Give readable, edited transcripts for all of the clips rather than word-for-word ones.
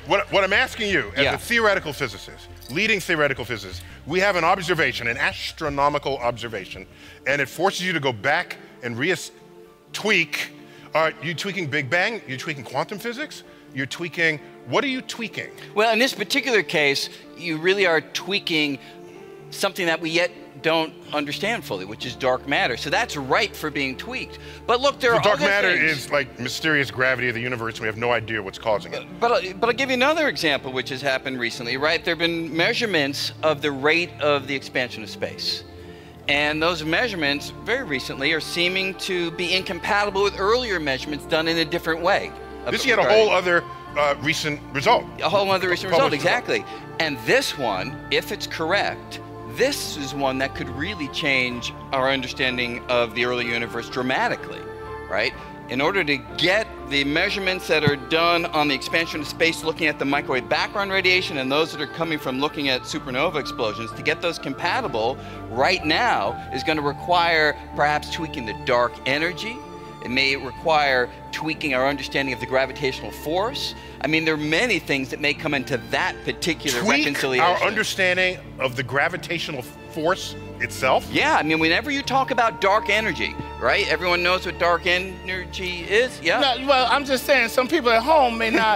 What I'm asking you, as a theoretical physicist, leading theoretical physicist, we have an observation, an astronomical observation, and it forces you to go back and tweak. Are you tweaking Big Bang? You're tweaking quantum physics? You're tweaking, what are you tweaking? Well, in this particular case, you really are tweaking something that we yet don't understand fully, which is dark matter. So that's ripe for being tweaked. But look, there are other things. Dark matter is like mysterious gravity of the universe, and we have no idea what's causing it. But I'll give you another example, which has happened recently, right? There have been measurements of the rate of the expansion of space. And those measurements, very recently, are seeming to be incompatible with earlier measurements done in a different way. This yet a whole other recent result. A whole other recent result, exactly. And this one, if it's correct, this is one that could really change our understanding of the early universe dramatically, right? In order to get the measurements that are done on the expansion of space looking at the microwave background radiation and those that are coming from looking at supernova explosions, to get those compatible right now is going to require perhaps tweaking the dark energy. It may require tweaking our understanding of the gravitational force. I mean, there are many things that may come into that particular reconciliation. Our understanding of the gravitational force itself? Yeah, I mean, whenever you talk about dark energy, right? Everyone knows what dark energy is, yeah? No, well, I'm just saying, some people at home may not.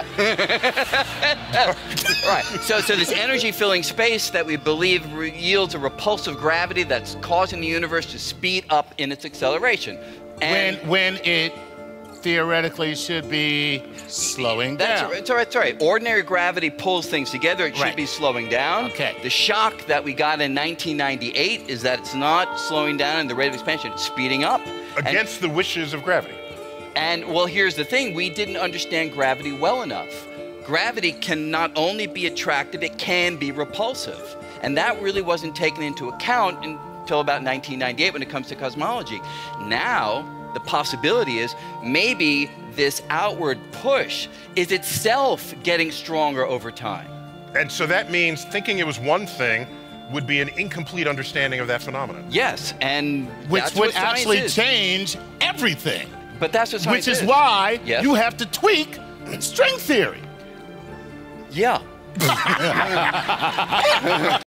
Right, so this energy filling space that we believe yields a repulsive gravity that's causing the universe to speed up in its acceleration. And when it theoretically should be slowing down. That's all right. Ordinary gravity pulls things together. It should be slowing down. Okay. The shock that we got in 1998 is that it's not slowing down in the rate of expansion, it's speeding up. Against the wishes of gravity. And well, here's the thing, we didn't understand gravity well enough. Gravity can not only be attractive, it can be repulsive. And that really wasn't taken into account until about 1998 when it comes to cosmology. Now, the possibility is maybe this outward push is itself getting stronger over time. And so that means thinking it was one thing would be an incomplete understanding of that phenomenon. Yes, and which would actually change everything. But that's what science is. Which is why you have to tweak string theory. Yeah.